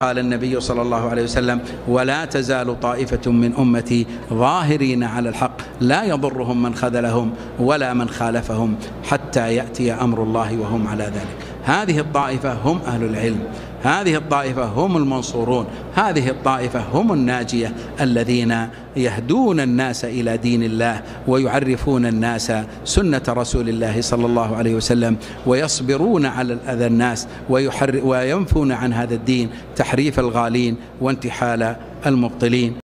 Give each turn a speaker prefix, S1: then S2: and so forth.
S1: قال النبي صلى الله عليه وسلم: ولا تزال طائفة من أمتي ظاهرين على الحق لا يضرهم من خذلهم ولا من خالفهم حتى يأتي أمر الله وهم على ذلك. هذه الطائفة هم أهل العلم، هذه الطائفة هم المنصورون، هذه الطائفة هم الناجية الذين يهدون الناس إلى دين الله ويعرفون الناس سنة رسول الله صلى الله عليه وسلم، ويصبرون على الأذى الناس وينفون عن هذا الدين تحريف الغالين وانتحال المبطلين.